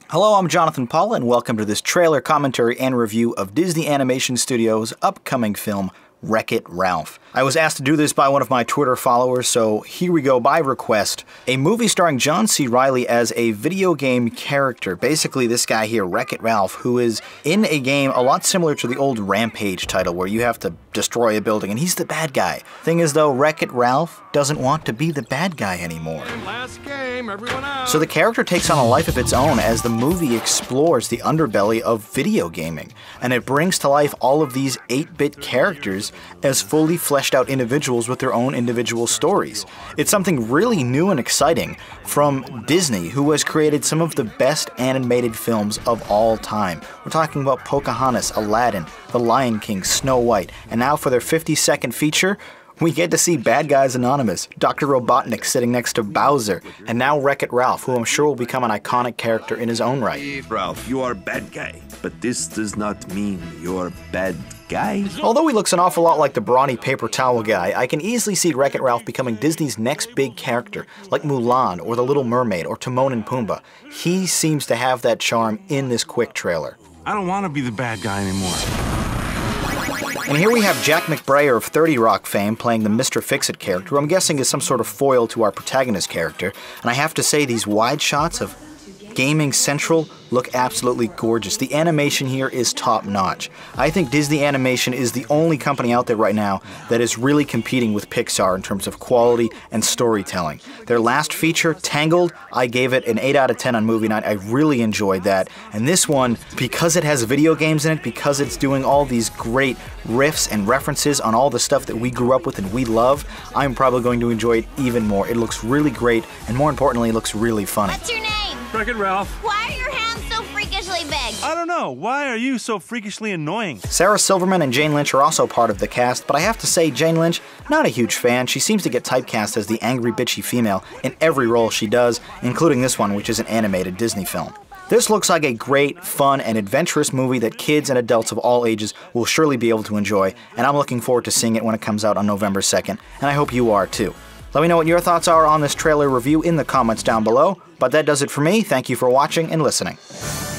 Hello, I'm Jonathan Paula, and welcome to this trailer commentary and review of Disney Animation Studios' upcoming film, Wreck-It Ralph. I was asked to do this by one of my Twitter followers, so here we go by request. A movie starring John C. Reilly as a video game character. Basically, this guy here, Wreck-It Ralph, who is in a game a lot similar to the old Rampage title, where you have to destroy a building, and he's the bad guy. Thing is, though, Wreck-It Ralph doesn't want to be the bad guy anymore. Last game, everyone out. So the character takes on a life of its own as the movie explores the underbelly of video gaming, and it brings to life all of these 8-bit characters as fully fleshed out individuals with their own individual stories. It's something really new and exciting from Disney, who has created some of the best animated films of all time. We're talking about Pocahontas, Aladdin, The Lion King, Snow White, and now for their 50-second feature, we get to see Bad Guys Anonymous, Dr. Robotnik sitting next to Bowser, and now Wreck-It Ralph, who I'm sure will become an iconic character in his own right. Ralph, you are bad guy, but this does not mean you're bad guy. Although he looks an awful lot like the brawny paper towel guy, I can easily see Wreck-It Ralph becoming Disney's next big character, like Mulan or The Little Mermaid or Timon and Pumbaa. He seems to have that charm in this quick trailer. I don't want to be the bad guy anymore. And here we have Jack McBrayer of 30 Rock fame playing the Mr. Fix-It character, who I'm guessing is some sort of foil to our protagonist character. And I have to say, these wide shots of Gaming Central look absolutely gorgeous. The animation here is top-notch. I think Disney Animation is the only company out there right now that is really competing with Pixar in terms of quality and storytelling. Their last feature, Tangled, I gave it an 8 out of 10 on movie night. I really enjoyed that. And this one, because it has video games in it, because it's doing all these great riffs and references on all the stuff that we grew up with and we love, I'm probably going to enjoy it even more. It looks really great, and more importantly, it looks really funny. What's your name? Wreck-It Ralph. Why are your hands so freakishly big? I don't know. Why are you so freakishly annoying? Sarah Silverman and Jane Lynch are also part of the cast, but I have to say, Jane Lynch, not a huge fan. She seems to get typecast as the angry, bitchy female in every role she does, including this one, which is an animated Disney film. This looks like a great, fun, and adventurous movie that kids and adults of all ages will surely be able to enjoy, and I'm looking forward to seeing it when it comes out on November 2nd, and I hope you are too. Let me know what your thoughts are on this trailer review in the comments down below, but that does it for me. Thank you for watching and listening.